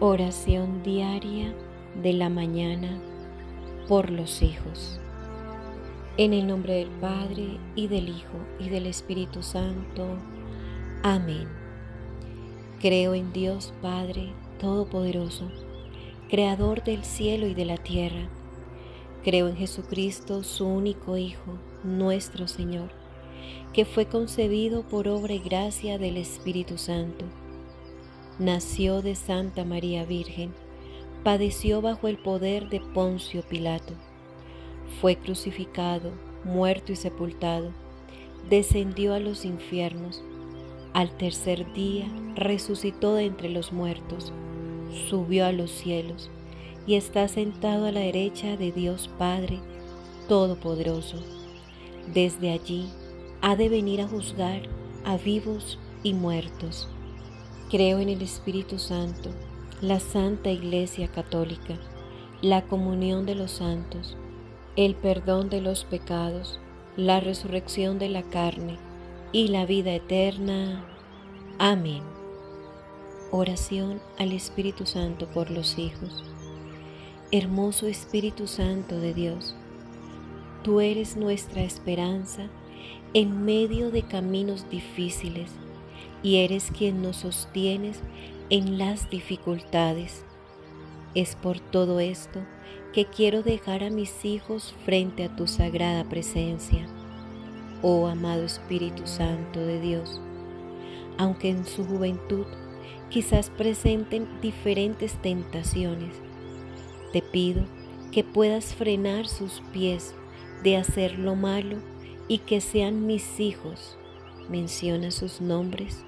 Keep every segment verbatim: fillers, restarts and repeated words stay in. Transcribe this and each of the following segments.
Oración diaria de la mañana por los hijos. En el nombre del Padre, y del Hijo, y del Espíritu Santo. Amén. Creo en Dios Padre Todopoderoso, Creador del cielo y de la tierra. Creo en Jesucristo, su único Hijo, nuestro Señor, que fue concebido por obra y gracia del Espíritu Santo. Nació de Santa María Virgen, padeció bajo el poder de Poncio Pilato, fue crucificado, muerto y sepultado, descendió a los infiernos, al tercer día resucitó de entre los muertos, subió a los cielos y está sentado a la derecha de Dios Padre Todopoderoso. Desde allí ha de venir a juzgar a vivos y muertos. Creo en el Espíritu Santo, la Santa Iglesia Católica, la comunión de los santos, el perdón de los pecados, la resurrección de la carne y la vida eterna. Amén. Oración al Espíritu Santo por los hijos. Hermoso Espíritu Santo de Dios, tú eres nuestra esperanza en medio de caminos difíciles, y eres quien nos sostienes en las dificultades. Es por todo esto que quiero dejar a mis hijos frente a tu sagrada presencia, oh amado Espíritu Santo de Dios. Aunque en su juventud quizás presenten diferentes tentaciones, te pido que puedas frenar sus pies de hacer lo malo y que sean mis hijos. Menciona sus nombres.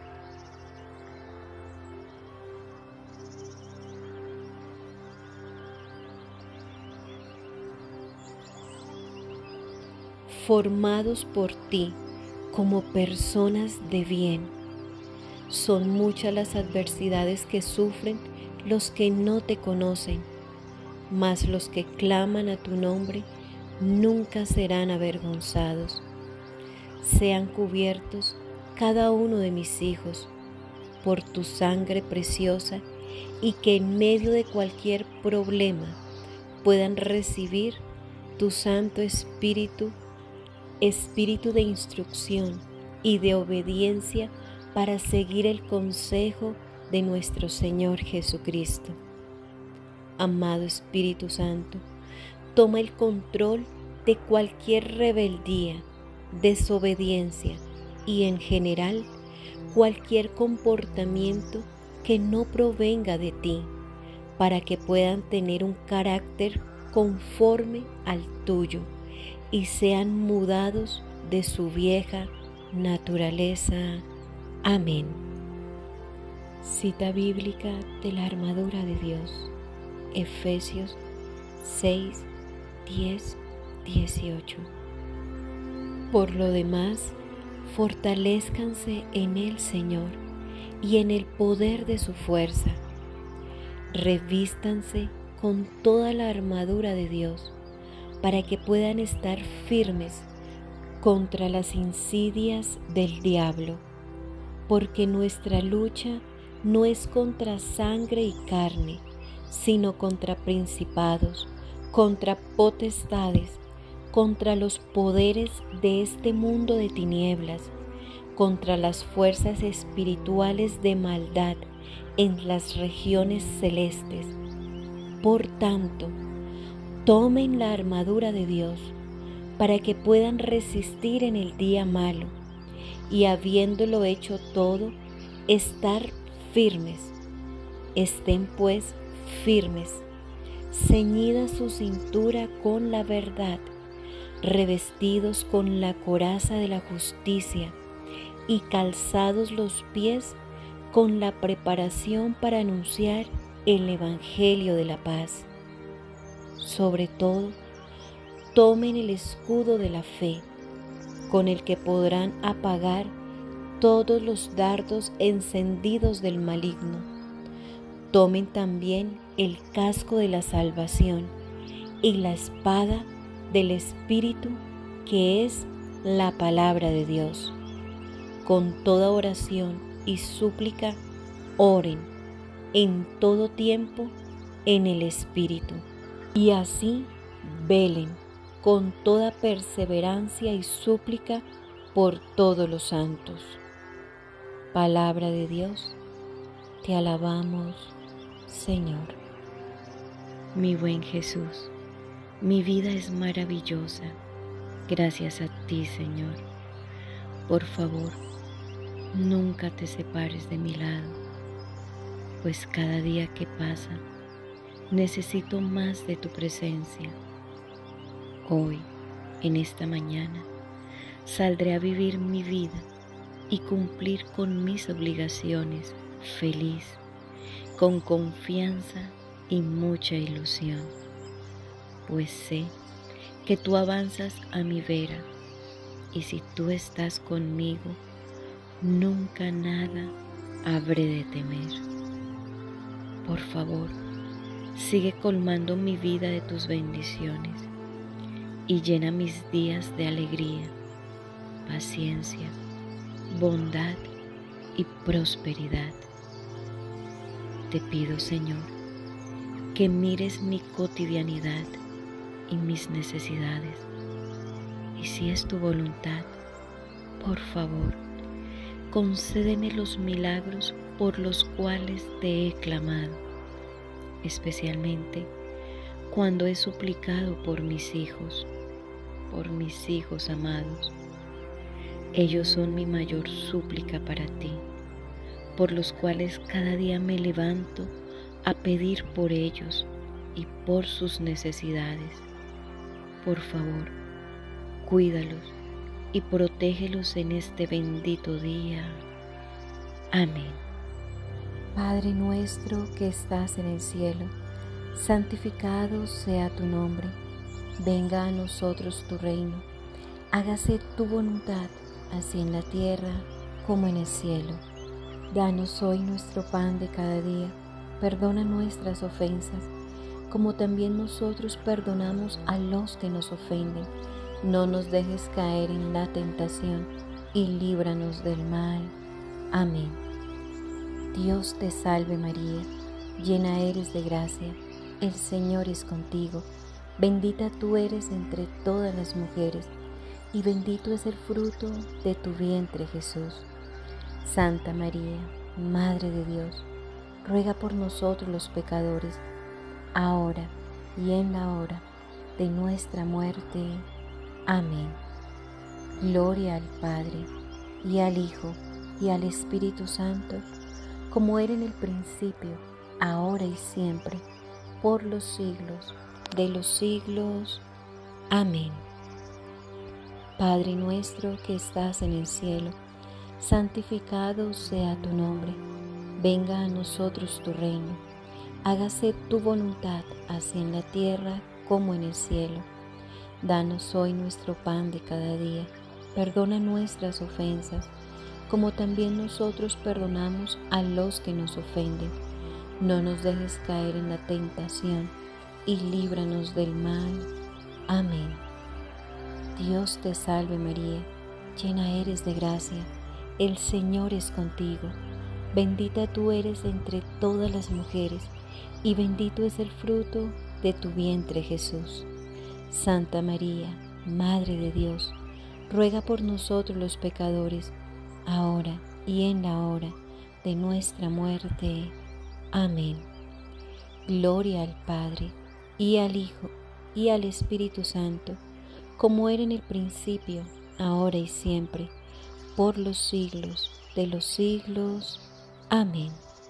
Formados por ti como personas de bien. Son muchas las adversidades que sufren los que no te conocen, mas los que claman a tu nombre nunca serán avergonzados. Sean cubiertos cada uno de mis hijos por tu sangre preciosa, y que en medio de cualquier problema puedan recibir tu Santo Espíritu, Espíritu de instrucción y de obediencia para seguir el consejo de nuestro Señor Jesucristo. Amado Espíritu Santo, toma el control de cualquier rebeldía, desobediencia y en general cualquier comportamiento que no provenga de ti, para que puedan tener un carácter conforme al tuyo y sean mudados de su vieja naturaleza. Amén. Cita bíblica de la armadura de Dios, Efesios seis, diez, dieciocho. Por lo demás, fortalézcanse en el Señor y en el poder de su fuerza. Revístanse con toda la armadura de Dios, para que puedan estar firmes contra las insidias del diablo, porque nuestra lucha no es contra sangre y carne, sino contra principados, contra potestades, contra los poderes de este mundo de tinieblas, contra las fuerzas espirituales de maldad en las regiones celestes. Por tanto, tomen la armadura de Dios para que puedan resistir en el día malo, y habiéndolo hecho todo, estar firmes. Estén pues firmes, ceñida su cintura con la verdad, revestidos con la coraza de la justicia y calzados los pies con la preparación para anunciar el Evangelio de la paz. Sobre todo, tomen el escudo de la fe, con el que podrán apagar todos los dardos encendidos del maligno. Tomen también el casco de la salvación y la espada del Espíritu, que es la palabra de Dios. Con toda oración y súplica, oren en todo tiempo en el Espíritu, y así velen con toda perseverancia y súplica por todos los santos. Palabra de Dios, te alabamos, Señor. Mi buen Jesús, mi vida es maravillosa, gracias a ti, Señor. Por favor, nunca te separes de mi lado, pues cada día que pasa, necesito más de tu presencia. Hoy, en esta mañana, saldré a vivir mi vida y cumplir con mis obligaciones feliz, con confianza y mucha ilusión, pues sé que tú avanzas a mi vera, y si tú estás conmigo, nunca nada habré de temer. Por favor, sigue colmando mi vida de tus bendiciones y llena mis días de alegría, paciencia, bondad y prosperidad. Te pido, Señor, que mires mi cotidianidad y mis necesidades, y si es tu voluntad, por favor, concédeme los milagros por los cuales te he clamado, especialmente cuando he suplicado por mis hijos, por mis hijos amados. Ellos son mi mayor súplica para ti, por los cuales cada día me levanto a pedir por ellos y por sus necesidades. Por favor, cuídalos y protégelos en este bendito día. Amén. Padre nuestro que estás en el cielo, santificado sea tu nombre. Venga a nosotros tu reino. Hágase tu voluntad, así en la tierra como en el cielo. Danos hoy nuestro pan de cada día. Perdona nuestras ofensas, como también nosotros perdonamos a los que nos ofenden. No nos dejes caer en la tentación, y líbranos del mal. Amén. Dios te salve María, llena eres de gracia, el Señor es contigo. Bendita tú eres entre todas las mujeres, y bendito es el fruto de tu vientre, Jesús. Santa María, Madre de Dios, ruega por nosotros los pecadores, ahora y en la hora de nuestra muerte. Amén. Gloria al Padre, y al Hijo, y al Espíritu Santo, como era en el principio, ahora y siempre, por los siglos de los siglos. Amén. Padre nuestro que estás en el cielo, santificado sea tu nombre. Venga a nosotros tu reino. Hágase tu voluntad, así en la tierra como en el cielo. Danos hoy nuestro pan de cada día. Perdona nuestras ofensas, como también nosotros perdonamos a los que nos ofenden. No nos dejes caer en la tentación, y líbranos del mal. Amén. Dios te salve María, llena eres de gracia, el Señor es contigo. Bendita tú eres entre todas las mujeres, y bendito es el fruto de tu vientre, Jesús. Santa María, Madre de Dios, ruega por nosotros los pecadores, ahora y en la hora de nuestra muerte. Amén. Gloria al Padre, y al Hijo, y al Espíritu Santo, como era en el principio, ahora y siempre, por los siglos de los siglos. Amén.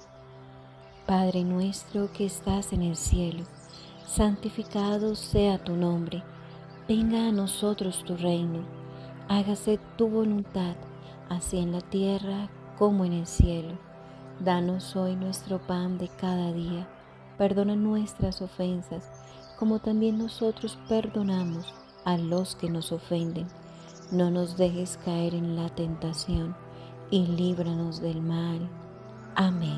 Padre nuestro que estás en el cielo, santificado sea tu nombre. Venga a nosotros tu reino. Hágase tu voluntad, así en la tierra como en el cielo. Danos hoy nuestro pan de cada día. Perdona nuestras ofensas, como también nosotros perdonamos a los que nos ofenden. No nos dejes caer en la tentación, y líbranos del mal. Amén.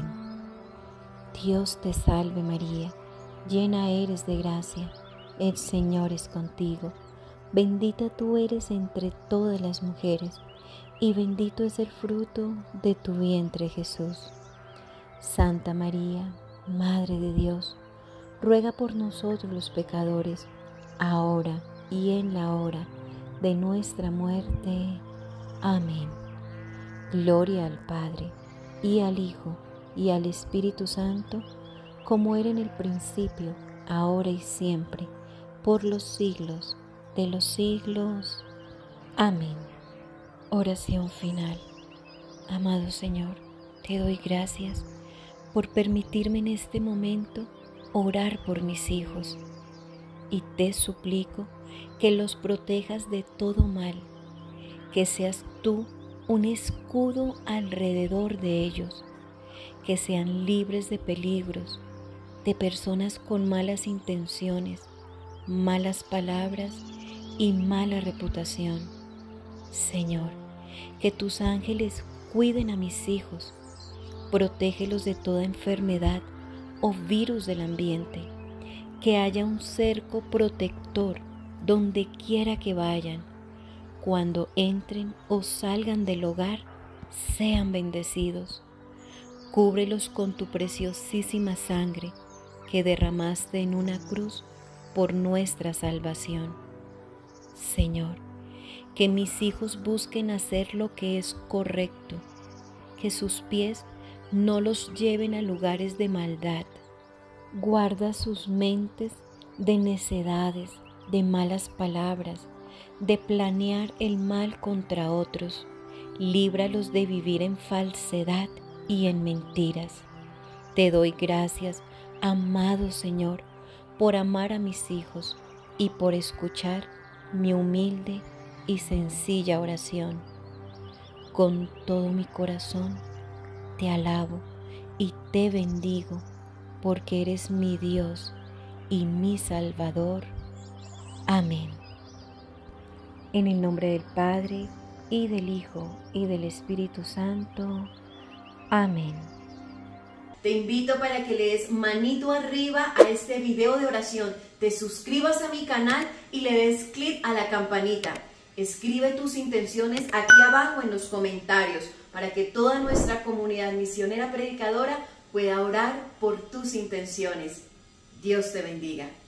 Dios te salve María, llena eres de gracia, el Señor es contigo. Bendita tú eres entre todas las mujeres, y bendito es el fruto de tu vientre, Jesús. Santa María, Madre de Dios, ruega por nosotros los pecadores, ahora y en la hora de nuestra muerte. Amén. Gloria al Padre, y al Hijo, y al Espíritu Santo, como era en el principio, ahora y siempre, por los siglos de los siglos. Amén. Oración final. Amado Señor, te doy gracias por permitirme en este momento orar por mis hijos, y te suplico que los protejas de todo mal, que seas tú un escudo alrededor de ellos, que sean libres de peligros, de personas con malas intenciones, malas palabras y mala reputación. Señor, que tus ángeles cuiden a mis hijos, protégelos de toda enfermedad o virus del ambiente, que haya un cerco protector donde quiera que vayan. Cuando entren o salgan del hogar, sean bendecidos. Cúbrelos con tu preciosísima sangre que derramaste en una cruz por nuestra salvación. Señor, que mis hijos busquen hacer lo que es correcto, que sus pies no los lleven a lugares de maldad. Guarda sus mentes de necedades, de malas palabras, de planear el mal contra otros. Líbralos de vivir en falsedad y en mentiras. Te doy gracias, amado Señor, por amar a mis hijos y por escuchar mi humilde y sencilla oración. Con todo mi corazón te alabo y te bendigo, porque eres mi Dios y mi Salvador. Amén. En el nombre del Padre, y del Hijo, y del Espíritu Santo. Amén. Te invito para que le des manito arriba a este video de oración, te suscribas a mi canal y le des clic a la campanita. Escribe tus intenciones aquí abajo en los comentarios para que toda nuestra comunidad misionera predicadora pueda orar por tus intenciones. Dios te bendiga.